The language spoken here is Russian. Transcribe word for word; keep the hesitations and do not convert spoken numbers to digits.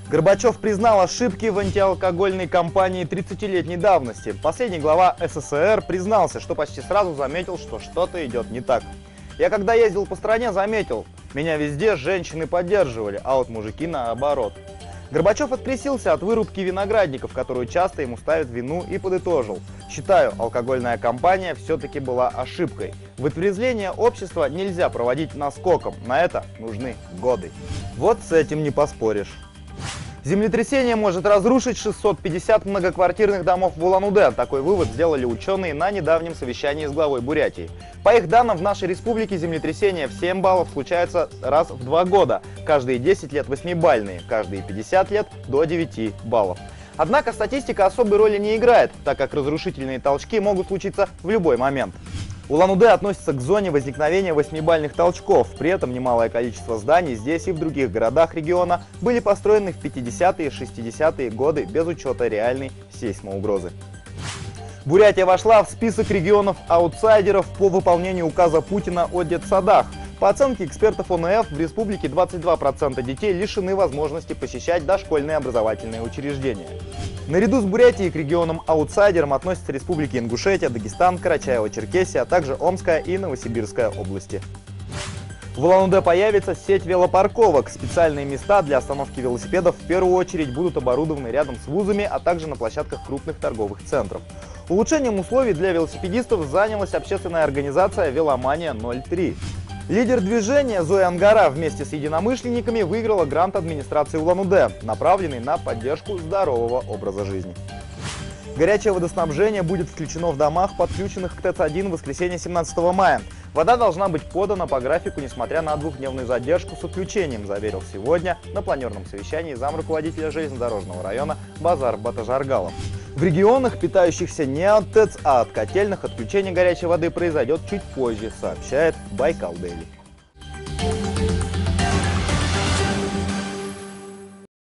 Горбачев признал ошибки в антиалкогольной кампании тридцатилетней давности. Последний глава СССР признался, что почти сразу заметил, что что-то идет не так. «Я когда ездил по стране, заметил, меня везде женщины поддерживали, а вот мужики наоборот». Горбачев открестился от вырубки виноградников, которую часто ему ставят в вину, и подытожил: «Считаю, алкогольная кампания все-таки была ошибкой. Вытрезвление общества нельзя проводить наскоком, на это нужны годы». Вот с этим не поспоришь. Землетрясение может разрушить шестьсот пятьдесят многоквартирных домов в Улан-Удэ. Такой вывод сделали ученые на недавнем совещании с главой Бурятии. По их данным, в нашей республике землетрясения в семь баллов случаются раз в два года. Каждые десять лет восьмибалльные, каждые пятьдесят лет до девяти баллов. Однако статистика особой роли не играет, так как разрушительные толчки могут случиться в любой момент. Улан-Удэ относится к зоне возникновения восьмибалльных толчков. При этом немалое количество зданий здесь и в других городах региона были построены в пятидесятые и шестидесятые годы без учета реальной сейсмоугрозы. Бурятия вошла в список регионов-аутсайдеров по выполнению указа Путина о детсадах. По оценке экспертов О Н Ф, в республике двадцать два процента детей лишены возможности посещать дошкольные образовательные учреждения. Наряду с Бурятией к регионам-аутсайдерам относятся республики Ингушетия, Дагестан, Карачаево-Черкесия, а также Омская и Новосибирская области. В Улан-Удэ появится сеть велопарковок. Специальные места для остановки велосипедов в первую очередь будут оборудованы рядом с вузами, а также на площадках крупных торговых центров. Улучшением условий для велосипедистов занялась общественная организация «Веломания ноль три». Лидер движения Зоя Ангара вместе с единомышленниками выиграла грант администрации Улан-Удэ, направленный на поддержку здорового образа жизни. Горячее водоснабжение будет включено в домах, подключенных к Т Э Ц один в воскресенье семнадцатого мая. Вода должна быть подана по графику, несмотря на двухдневную задержку с отключением, заверил сегодня на планерном совещании замруководителя железнодорожного района Базар Батажаргалов. В регионах, питающихся не от Т Э Ц, а от котельных, отключение горячей воды произойдет чуть позже, сообщает Байкал Дейли.